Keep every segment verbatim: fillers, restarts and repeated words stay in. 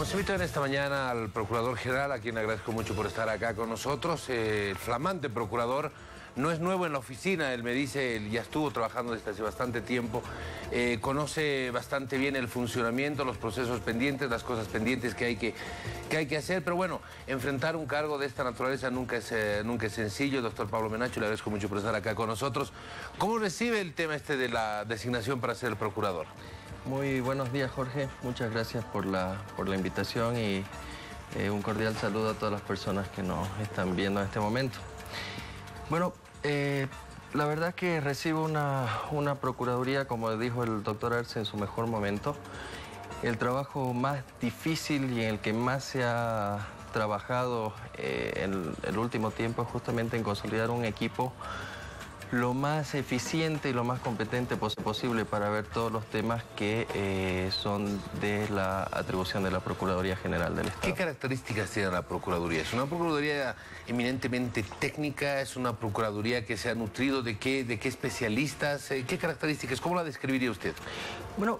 Hemos invitado en esta mañana al Procurador General, a quien agradezco mucho por estar acá con nosotros. Eh, el flamante Procurador no es nuevo en la oficina, él me dice, él ya estuvo trabajando desde hace bastante tiempo, eh, conoce bastante bien el funcionamiento, los procesos pendientes, las cosas pendientes que hay que, que, hay que hacer, pero bueno, enfrentar un cargo de esta naturaleza nunca es, eh, nunca es sencillo. Doctor Pablo Menacho, le agradezco mucho por estar acá con nosotros. ¿Cómo recibe el tema este de la designación para ser el Procurador? Muy buenos días, Jorge. Muchas gracias por la, por la invitación y eh, un cordial saludo a todas las personas que nos están viendo en este momento. Bueno, eh, la verdad es que recibo una, una procuraduría, como dijo el doctor Arce, en su mejor momento. El trabajo más difícil y en el que más se ha trabajado eh, en el último tiempo es justamente en consolidar un equipo lo más eficiente y lo más competente pos posible para ver todos los temas que eh, son de la atribución de la Procuraduría General del Estado. ¿Qué características tiene la Procuraduría? ¿Es una Procuraduría eminentemente técnica? ¿Es una Procuraduría que se ha nutrido de qué, de qué especialistas? ¿Qué características? ¿Cómo la describiría usted? Bueno,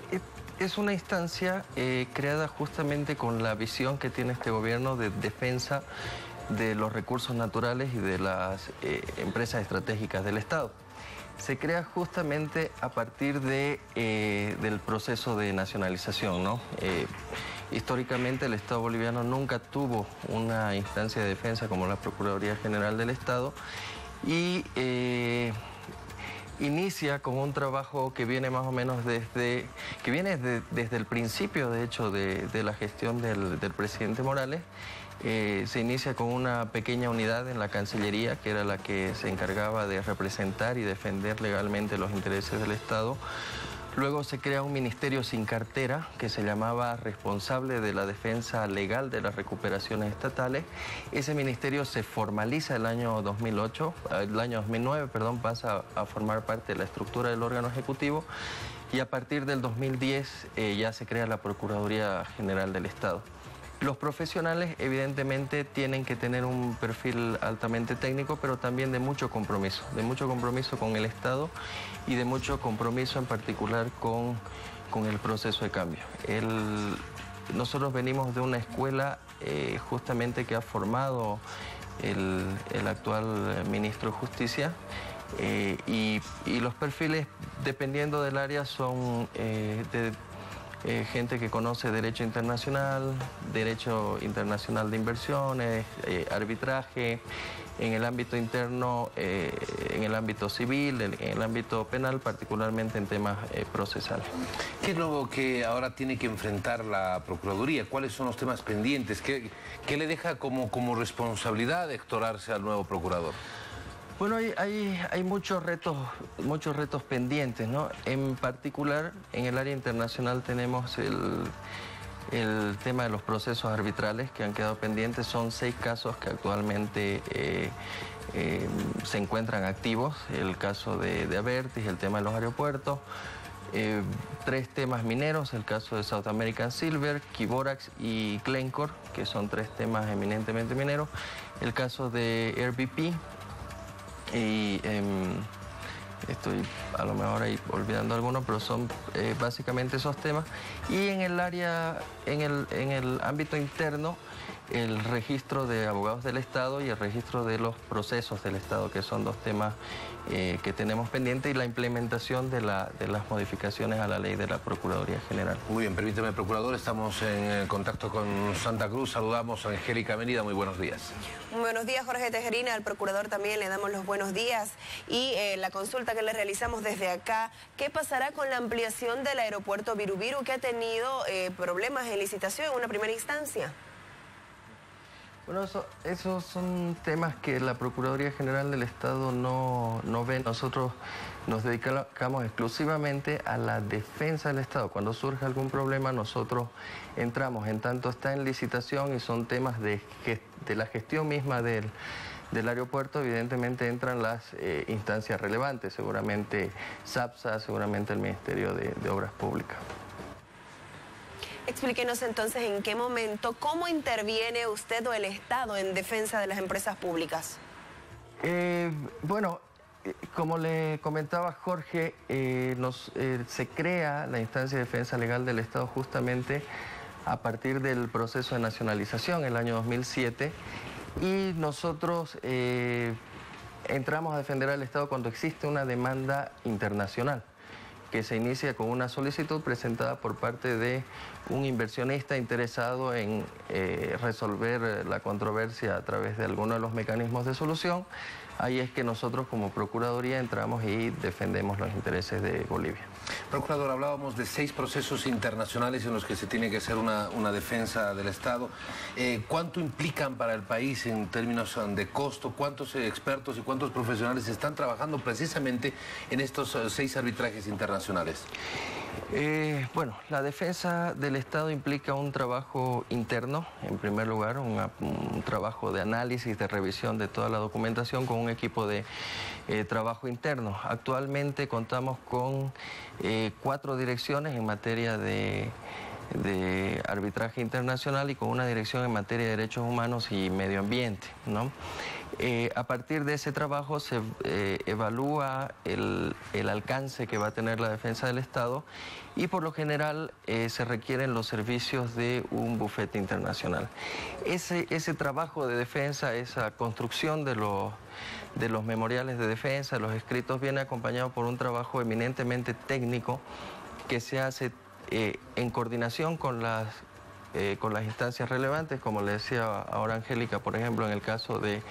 es una instancia eh, creada justamente con la visión que tiene este gobierno de defensa de los recursos naturales y de las eh, empresas estratégicas del Estado. Se crea justamente a partir de, eh, del proceso de nacionalización, ¿no? Eh, históricamente el Estado boliviano nunca tuvo una instancia de defensa como la Procuraduría General del Estado y eh, inicia con un trabajo que viene más o menos desde, que viene de, desde el principio, de hecho, de, de la gestión del, del presidente Morales. Eh, se inicia con una pequeña unidad en la Cancillería, que era la que se encargaba de representar y defender legalmente los intereses del Estado. Luego se crea un ministerio sin cartera, que se llamaba Responsable de la Defensa Legal de las Recuperaciones Estatales. Ese ministerio se formaliza el año dos mil ocho, el año dos mil nueve, perdón, pasa a formar parte de la estructura del órgano ejecutivo, y a partir del dos mil diez eh, ya se crea la Procuraduría General del Estado. Los profesionales evidentemente tienen que tener un perfil altamente técnico, pero también de mucho compromiso, de mucho compromiso con el Estado y de mucho compromiso en particular con, con el proceso de cambio. El, nosotros venimos de una escuela eh, justamente que ha formado el, el actual ministro de Justicia, eh, y, y los perfiles, dependiendo del área, son eh, de Eh, gente que conoce derecho internacional, derecho internacional de inversiones, eh, arbitraje, en el ámbito interno, eh, en el ámbito civil, en, en el ámbito penal, particularmente en temas eh, procesales. ¿Qué es lo que ahora tiene que enfrentar la Procuraduría? ¿Cuáles son los temas pendientes? ¿Qué, qué le deja como, como responsabilidad de doctorarse al nuevo Procurador? Bueno, hay, hay, hay muchos retos, muchos retos pendientes, ¿no? En particular, en el área internacional tenemos el, el tema de los procesos arbitrales que han quedado pendientes. Son seis casos que actualmente eh, eh, se encuentran activos. El caso de, de Abertis, el tema de los aeropuertos. Eh, tres temas mineros, el caso de South American Silver, Kiborax y Glencore, que son tres temas eminentemente mineros. El caso de R B P. Y eh, estoy a lo mejor ahí olvidando algunos, pero son eh, básicamente esos temas. Y en el área, en el, en el ámbito interno, el registro de abogados del Estado y el registro de los procesos del Estado, que son dos temas eh, que tenemos pendientes, y la implementación de, la, de las modificaciones a la ley de la Procuraduría General. Muy bien, permíteme, Procurador, estamos en contacto con Santa Cruz. Saludamos a Angélica Mérida, muy buenos días. Buenos días, Jorge Tejerina. Al Procurador también le damos los buenos días. Y eh, la consulta que le realizamos desde acá, ¿qué pasará con la ampliación del aeropuerto Virubiru, que ha tenido eh, problemas en licitación en una primera instancia? Bueno, eso, esos son temas que la Procuraduría General del Estado no, no ve. Nosotros nos dedicamos exclusivamente a la defensa del Estado. Cuando surge algún problema, nosotros entramos, en tanto está en licitación y son temas de, de la gestión misma del, del aeropuerto. Evidentemente entran las eh, instancias relevantes, seguramente SAPSA, seguramente el Ministerio de, de Obras Públicas. Explíquenos entonces en qué momento, cómo interviene usted o el Estado en defensa de las empresas públicas. Eh, bueno, eh, como le comentaba Jorge, eh, nos, eh, se crea la instancia de defensa legal del Estado justamente a partir del proceso de nacionalización, el año dos mil siete, y nosotros eh, entramos a defender al Estado cuando existe una demanda internacional, que se inicia con una solicitud presentada por parte de un inversionista interesado en eh, resolver la controversia a través de alguno de los mecanismos de solución. Ahí es que nosotros como Procuraduría entramos y defendemos los intereses de Bolivia. Procurador, hablábamos de seis procesos internacionales en los que se tiene que hacer una, una defensa del Estado. Eh, ¿Cuánto implican para el país en términos de costo? ¿Cuántos eh, expertos y cuántos profesionales están trabajando precisamente en estos eh, seis arbitrajes internacionales? Eh, bueno, la defensa del Estado implica un trabajo interno, en primer lugar, una, un trabajo de análisis, de revisión de toda la documentación con un equipo de eh, trabajo interno. Actualmente contamos con eh, cuatro direcciones en materia de, de arbitraje internacional y con una dirección en materia de derechos humanos y medio ambiente, ¿no? Eh, a partir de ese trabajo se eh, evalúa el, el alcance que va a tener la defensa del Estado y por lo general eh, se requieren los servicios de un bufete internacional. Ese, ese trabajo de defensa, esa construcción de los, de los memoriales de defensa, los escritos, viene acompañado por un trabajo eminentemente técnico que se hace eh, en coordinación con las Eh, con las instancias relevantes, como le decía ahora Angélica, por ejemplo, en el caso de,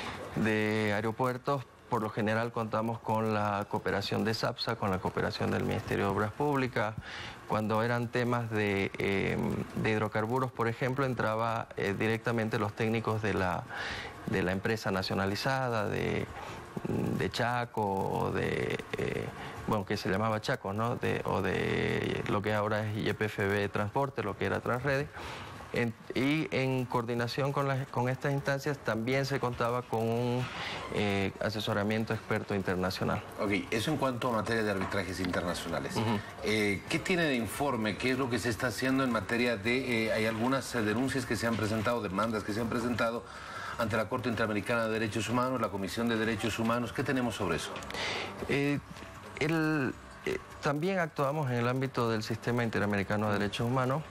de aeropuertos, por lo general contamos con la cooperación de SAPSA, con la cooperación del Ministerio de Obras Públicas. Cuando eran temas de, eh, de hidrocarburos, por ejemplo, entraba eh, directamente los técnicos de la, de la empresa nacionalizada, de, de Chaco, o de, eh, bueno, que se llamaba Chaco, ¿no? De, o de lo que ahora es Y P F B Transporte, lo que era Transrede. En, y en coordinación con, las, con estas instancias también se contaba con un eh, asesoramiento experto internacional. Ok, eso en cuanto a materia de arbitrajes internacionales. Uh-huh. eh, ¿Qué tiene de informe? ¿Qué es lo que se está haciendo en materia de... Eh, hay algunas eh, denuncias que se han presentado, demandas que se han presentado ante la Corte Interamericana de Derechos Humanos, la Comisión de Derechos Humanos? ¿Qué tenemos sobre eso? Eh, el, eh, también actuamos en el ámbito del Sistema Interamericano de Derechos Humanos.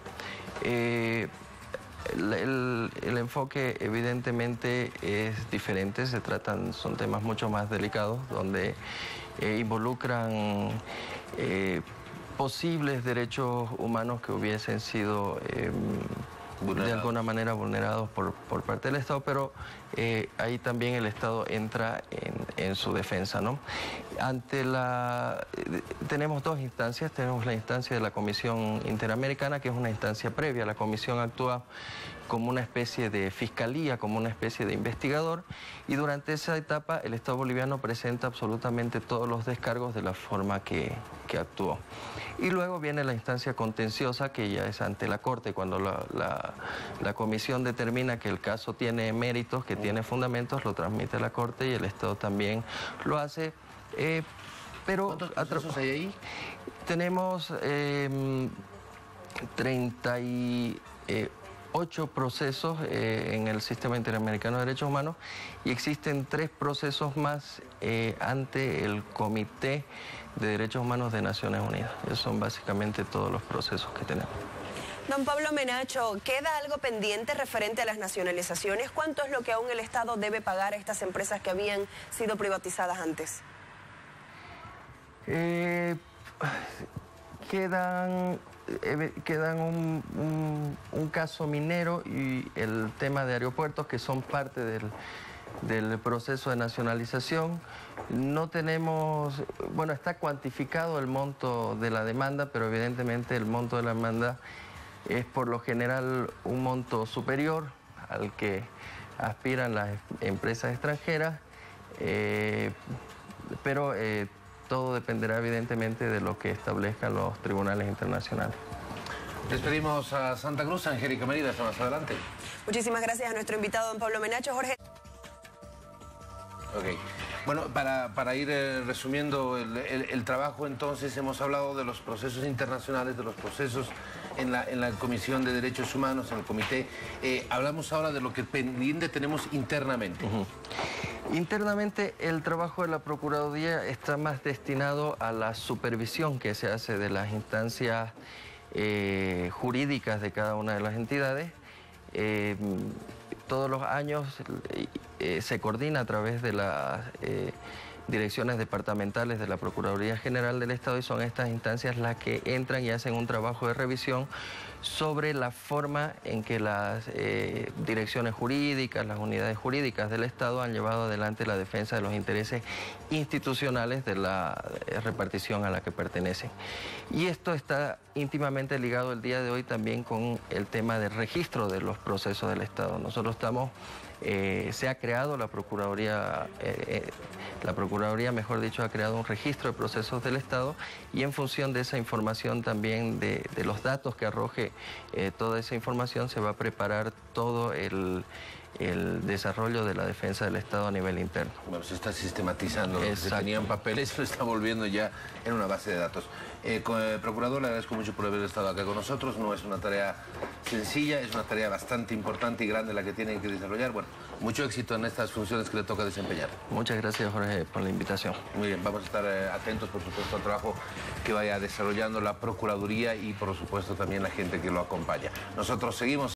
Eh, El, el, el enfoque evidentemente es diferente, se tratan, son temas mucho más delicados, donde eh, involucran eh, posibles derechos humanos que hubiesen sido eh, de alguna manera vulnerados por, por parte del Estado, pero eh, ahí también el Estado entra en, en su defensa, ¿no? Ante la... Eh, tenemos dos instancias, tenemos la instancia de la Comisión Interamericana, que es una instancia previa. La Comisión actúa como una especie de fiscalía, como una especie de investigador, y durante esa etapa el Estado boliviano presenta absolutamente todos los descargos de la forma que, que actuó. Y luego viene la instancia contenciosa, que ya es ante la Corte, cuando la, la, la Comisión determina que el caso tiene méritos, que tiene fundamentos, lo transmite a la Corte y el Estado también lo hace. Eh, pero ¿Cuántos procesos hay ahí? Tenemos eh, treinta y ocho procesos eh, en el Sistema Interamericano de Derechos Humanos y existen tres procesos más eh, ante el Comité de Derechos Humanos de Naciones Unidas. Esos son básicamente todos los procesos que tenemos. Don Pablo Menacho, ¿queda algo pendiente referente a las nacionalizaciones? ¿Cuánto es lo que aún el Estado debe pagar a estas empresas que habían sido privatizadas antes? Eh, quedan... Quedan un, un, un caso minero y el tema de aeropuertos, que son parte del, del proceso de nacionalización. No tenemos, bueno, está cuantificado el monto de la demanda, pero evidentemente el monto de la demanda es por lo general un monto superior al que aspiran las empresas extranjeras, eh, pero eh, todo dependerá evidentemente de lo que establezcan los tribunales internacionales. Despedimos a Santa Cruz, Angélica Merida, hasta más adelante. Muchísimas gracias a nuestro invitado, don Pablo Menacho. Jorge. Ok. Bueno, para, para ir eh, resumiendo el, el, el trabajo, entonces, hemos hablado de los procesos internacionales, de los procesos en la, en la Comisión de Derechos Humanos, en el Comité. Eh, hablamos ahora de lo que pendiente tenemos internamente. Uh-huh. Internamente, el trabajo de la Procuraduría está más destinado a la supervisión que se hace de las instancias eh, jurídicas de cada una de las entidades. Eh, todos los años eh, se coordina a través de las eh, direcciones departamentales de la Procuraduría General del Estado y son estas instancias las que entran y hacen un trabajo de revisión sobre la forma en que las eh, direcciones jurídicas, las unidades jurídicas del Estado han llevado adelante la defensa de los intereses institucionales de la eh, repartición a la que pertenecen. Y esto está íntimamente ligado el día de hoy también con el tema del registro de los procesos del Estado. Nosotros estamos, eh, se ha creado la Procuraduría, eh, eh, la Procuraduría, mejor dicho, ha creado un registro de procesos del Estado y en función de esa información también, de, de los datos que arroje eh, toda esa información, se va a preparar todo el, el desarrollo de la defensa del Estado a nivel interno. Bueno, se está sistematizando, lo que se tenía en papeles se está volviendo ya en una base de datos. Eh, con el Procurador, le agradezco mucho por haber estado acá con nosotros. No es una tarea sencilla, es una tarea bastante importante y grande la que tienen que desarrollar. Bueno, mucho éxito en estas funciones que le toca desempeñar. Muchas gracias, Jorge, por la invitación. Muy bien, vamos a estar eh, atentos, por supuesto, al trabajo que vaya desarrollando la Procuraduría y, por supuesto, también la gente que lo acompaña. Nosotros seguimos.